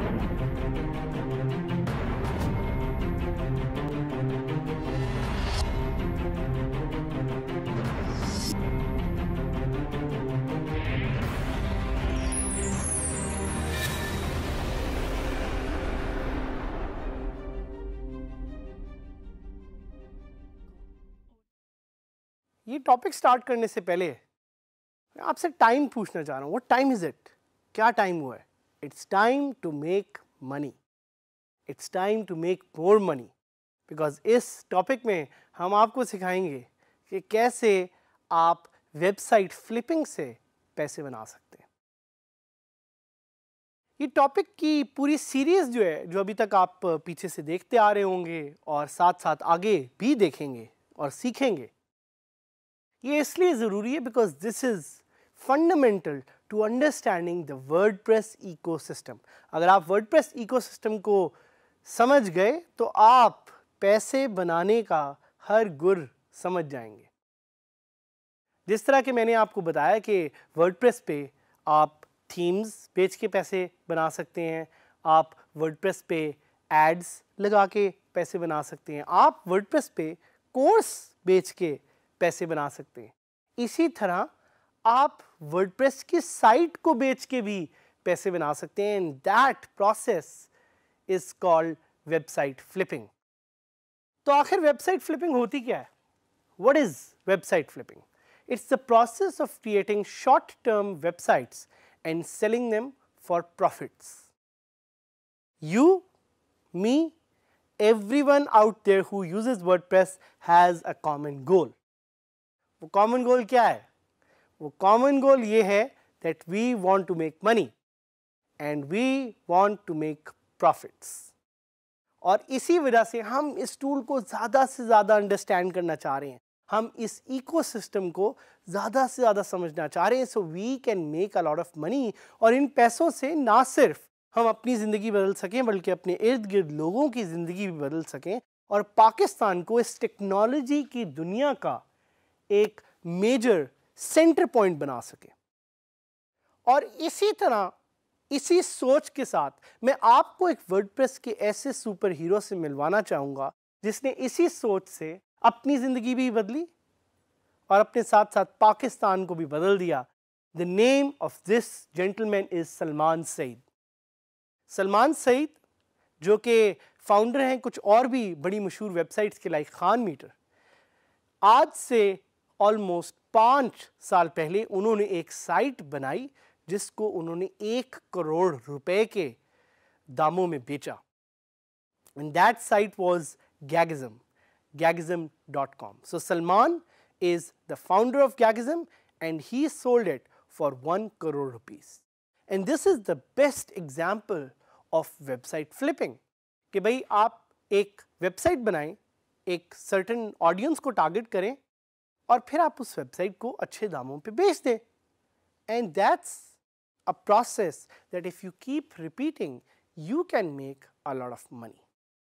ये topic start करने से पहले मैं आपसे टाइम पूछना चाह रहा हूँ. What time is it? क्या टाइम हुआ है? It's time to make money. It's time to make more money. Because इस टॉपिक में हम आपको सिखाएंगे कि कैसे आप वेबसाइट फ्लिपिंग से पैसे बना सकते हैं. ये टॉपिक की पूरी सीरीज जो है, जो अभी तक आप पीछे से देखते आ रहे होंगे और साथ साथ आगे भी देखेंगे और सीखेंगे, ये इसलिए ज़रूरी है because this is fundamental to understanding the WordPress ecosystem. अगर आप वर्डप्रेस इकोसिस्टम को समझ गए तो आप पैसे बनाने का हर गुर समझ जाएंगे. जिस तरह के मैंने आपको बताया कि वर्डप्रेस पे आप थीम्स बेच के पैसे बना सकते हैं, आप वर्डप्रेस पे एड्स लगा के पैसे बना सकते हैं, आप वर्डप्रेस पे कोर्स बेच के पैसे बना सकते हैं. इसी तरह आप वर्डप्रेस की साइट को बेच के भी पैसे बना सकते हैं. And that process is called website flipping. तो आखिर वेबसाइट फ्लिपिंग होती क्या है? What is website flipping? It's the process of creating short term websites and selling them for profits. You, me, everyone out there who uses WordPress has a common goal. वो common goal क्या है? वो common गोल ये है that we want to make money and we want to make profits. और इसी वजह से हम इस टूल को ज़्यादा से ज़्यादा अंडरस्टैंड करना चाह रहे हैं. हम इस इकोसिस्टम को ज़्यादा से ज़्यादा समझना चाह रहे हैं so we can make a lot of money. और इन पैसों से ना सिर्फ हम अपनी ज़िंदगी बदल सकें बल्कि अपने इर्द गिर्द लोगों की ज़िंदगी भी बदल सकें और पाकिस्तान को इस टेक्नोलॉजी की दुनिया का एक मेजर सेंटर पॉइंट बना सके. और इसी तरह, इसी सोच के साथ मैं आपको एक वर्डप्रेस के ऐसे सुपर हीरो से मिलवाना चाहूँगा जिसने इसी सोच से अपनी ज़िंदगी भी बदली और अपने साथ साथ पाकिस्तान को भी बदल दिया. The name of this gentleman is Salman Saeed. Salman Saeed जो कि फाउंडर हैं कुछ और भी बड़ी मशहूर वेबसाइट्स के लाइक खान मीटर. आज से ऑलमोस्ट 5 साल पहले उन्होंने एक साइट बनाई जिसको उन्होंने 1 करोड़ रुपए के दामों में बेचा. And that site was gagism.com. So Salman is the founder of Gagism and he sold it for 1 crore rupees. And this is the best example of website flipping. कि भाई आप एक वेबसाइट बनाएं, एक सर्टेन ऑडियंस को target करें और फिर आप उस वेबसाइट को अच्छे दामों पे बेच दें. And that's a process that if you keep repeating you can make a lot of money.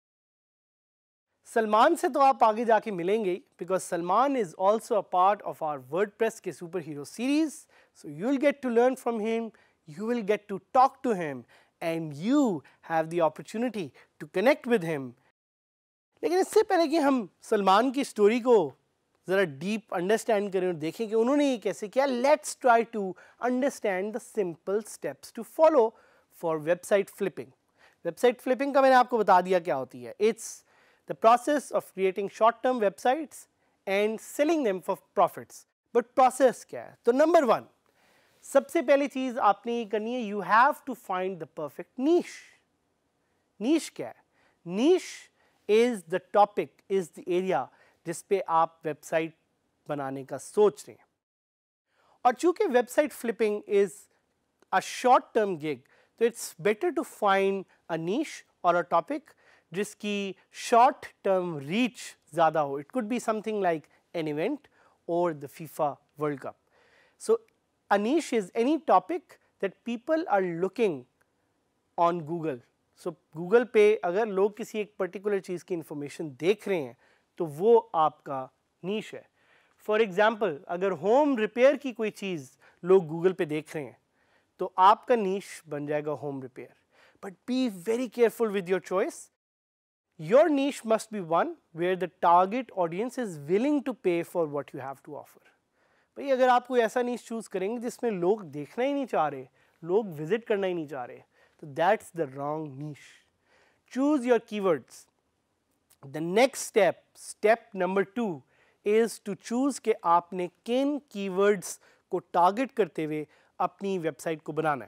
Salman से तो आप आगे जाके मिलेंगे because Salman is also a part of our WordPress के super hero series. So you will get to learn from him, you will get to talk to him and you have the opportunity to connect with him. लेकिन इससे पहले कि हम सलमान की story को ज़रा deep understand करें और देखें कि उन्होंने ये कैसे किया, let's try to understand the simple steps to follow for website flipping. Website flipping का मैंने आपको बता दिया क्या होती है. It's the process of creating short term websites and selling them for profits. But process क्या है? तो नंबर 1, सबसे पहली चीज आपने ये करनी है, you have to find the perfect niche. Niche क्या है? Niche is the topic, is the area जिस पे आप वेबसाइट बनाने का सोच रहे हैं. और चूंकि website flipping is a short term gig, तो it's better to find a niche और अ टॉपिक जिसकी शॉर्ट टर्म रीच ज़्यादा हो. It could be something like an event और the FIFA World Cup. So a niche is any topic that people are looking on Google. So Google पे अगर लोग किसी एक पर्टिकुलर चीज़ की इंफॉर्मेशन देख रहे हैं तो वो आपका नीश है. फॉर एग्जाम्पल, अगर होम रिपेयर की कोई चीज़ लोग गूगल पे देख रहे हैं तो आपका नीश बन जाएगा home repair. but be very careful with your choice. Your niche must be one where the target audience is willing to pay for what you have to offer. भाई अगर आप कोई ऐसा niche choose करेंगे जिसमें लोग देखना ही नहीं चाह रहे, लोग visit करना ही नहीं चाह रहे, तो that's the wrong niche. Choose your keywords. The next step, step number 2, is to choose कि आपने किन keywords को target करते हुए अपनी website को बनाना है.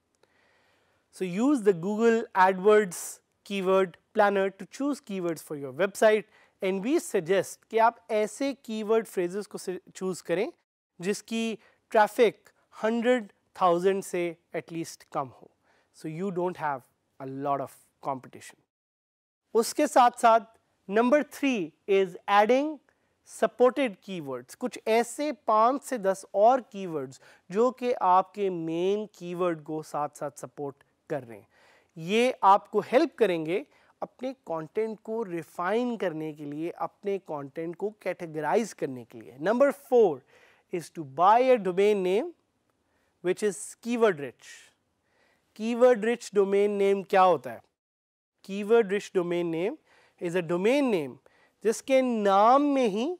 So use the Google AdWords keyword planner to choose keywords for your website, and we suggest कि आप ऐसे keyword phrases को choose करें जिसकी traffic 100,000 से at least कम हो, so you don't have a lot of competition. उसके साथ साथ number 3 is adding supported keywords. कुछ ऐसे 5 से 10 और keywords जो कि आपके main keyword को साथ साथ support कर रहे हैं. ये आपको help करेंगे अपने content को refine करने के लिए, अपने content को categorize करने के लिए. Number 4 is to buy a domain name which is keyword rich. Keyword rich domain name क्या होता है? Keyword rich domain name is a domain name जिसके नाम में ही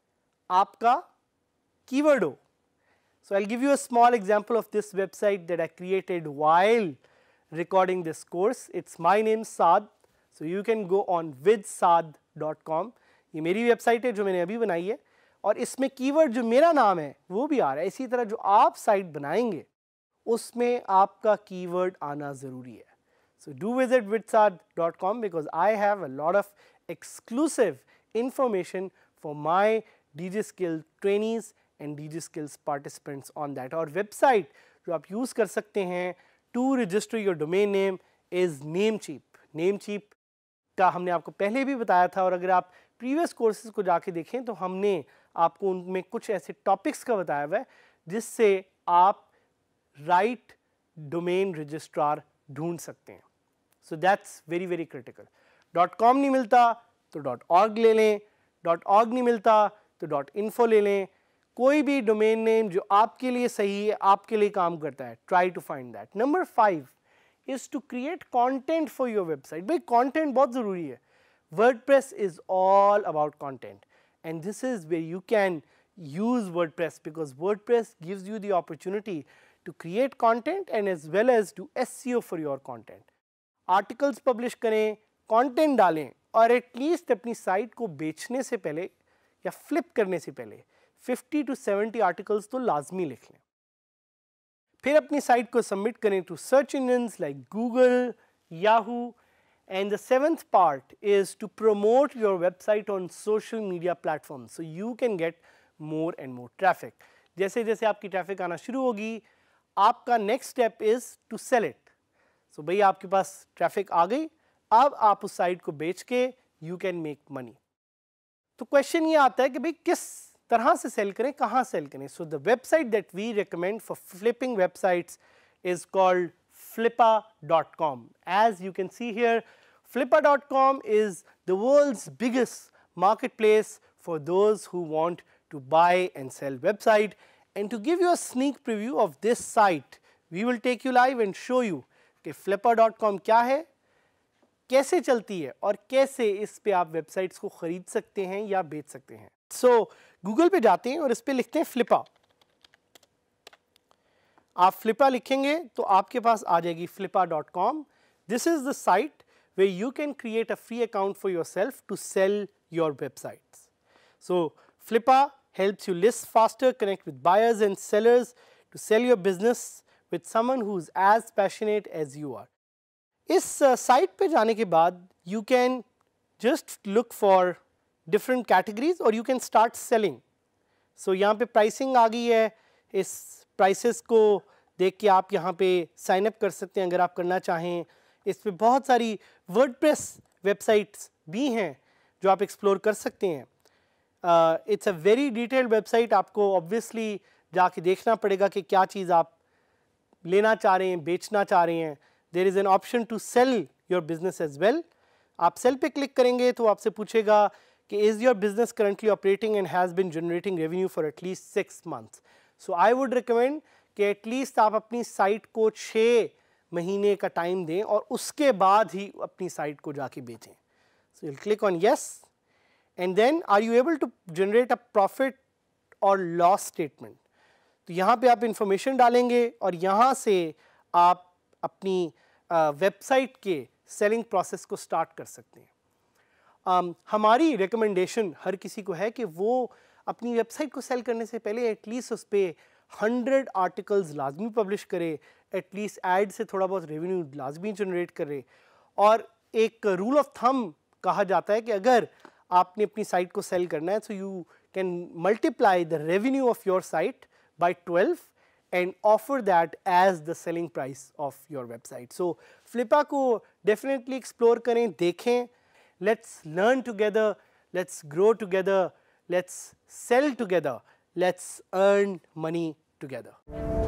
आपका keyword हो. So I'll give you a small example of this website that I created while recording this course. It's my name Saad. So you can go on vidsaad.com. ये मेरी website है जो मैंने अभी बनाई है और इसमें कीवर्ड जो मेरा नाम है वो भी आ रहा है. इसी तरह जो आप साइट बनाएंगे उसमें आपका कीवर्ड आना ज़रूरी है. So do visit vidsaad.com because I have a lot of exclusive information for my DigiSkills trainees and DigiSkills participants on that. और वेबसाइट जो आप यूज़ कर सकते हैं to register your domain name is Namecheap. Namecheap का हमने आपको पहले भी बताया था और अगर आप प्रीवियस कोर्सेज को जाके देखें तो हमने आपको उनमें कुछ ऐसे टॉपिक्स का बताया हुआ है जिससे आप राइट डोमेन रजिस्ट्रार ढूंढ सकते हैं. So that's very very critical. .com नहीं मिलता तो .org ले लें, .org नहीं मिलता तो .info ले लें. कोई भी डोमेन नेम जो आपके लिए सही है, आपके लिए काम करता है, try to find that. Number 5 is to create content for your website. भाई content बहुत ज़रूरी है. WordPress is all about content and this is where you can use WordPress because WordPress gives you the opportunity to create content and as well as do SEO for your content. Articles publish करें, content डालें और at least अपनी site को बेचने से पहले या flip करने से पहले 50 to 70 आर्टिकल्स तो लाजमी लिख लें. फिर अपनी साइट को सबमिट करें to search engines like Google, Yahoo, and the 7th part is to promote your website on social media platform so you can get more and more traffic. जैसे जैसे आपकी ट्रैफिक आना शुरू होगी आपका next step is to sell it. So भाई आपके पास traffic आ गई, अब आप उस साइट को बेच के यू कैन मेक मनी. तो क्वेश्चन ये आता है कि भाई किस तरह से सेल करें, कहाँ सेल करें. So the website that we recommend for flipping websites is called flippa.com. As you can see here, flippa.com is the world's biggest marketplace for those who want to buy and sell website. And to give you a sneak preview of this site, we will take you live and show you कि flippa.com क्या है, कैसे चलती है और कैसे इस पे आप वेबसाइट्स को खरीद सकते हैं या बेच सकते हैं. So गूगल पे जाते हैं और इस पे लिखते हैं फ्लिपा. आप फ्लिपा लिखेंगे तो आपके पास आ जाएगी flippa.com. This is the site where you can create a free account for yourself to sell your websites. So Flippa helps you list faster, connect with buyers and sellers to sell your business with someone who is as passionate as you are. इस site पे जाने के बाद you can just look for different categories or you can start selling. So यहाँ पे pricing आ गई है. इस प्राइसेस को देख के आप यहाँ पे साइन अप कर सकते हैं अगर आप करना चाहें. इस पे बहुत सारी वर्डप्रेस वेबसाइट्स भी हैं जो आप एक्सप्लोर कर सकते हैं. It's a very detailed website. आपको ऑब्वियसली जाके देखना पड़ेगा कि क्या चीज़ आप लेना चाह रहे हैं, बेचना चाह रहे हैं. There is an option to sell your business as well. आप सेल पे क्लिक करेंगे तो आपसे पूछेगा कि is your business currently operating and has been generating revenue for at least 6 months. So I would recommend कि एटलीस्ट आप अपनी साइट को 6 महीने का टाइम दें और उसके बाद ही अपनी साइट को जाके बेचें. So you'll click on yes, and then are you able to generate a profit or loss statement? तो यहाँ पे आप इंफॉर्मेशन डालेंगे और यहाँ से आप अपनी वेबसाइट के सेलिंग प्रोसेस को स्टार्ट कर सकते हैं. हमारी रिकमेंडेशन हर किसी को है कि वो अपनी वेबसाइट को सेल करने से पहले एटलीस्ट उस पर 100 आर्टिकल्स लाजमी पब्लिश करे, एटलीस्ट एड से थोड़ा बहुत रेवेन्यू लाजमी जनरेट करे. और एक रूल ऑफ थंब कहा जाता है कि अगर आपने अपनी साइट को सेल करना है तो you can multiply the revenue of your site by 12 and offer that as the selling price of your website. So Flippa को definitely explore करें, देखें. Let's learn together, let's grow together, let's sell together, let's earn money together.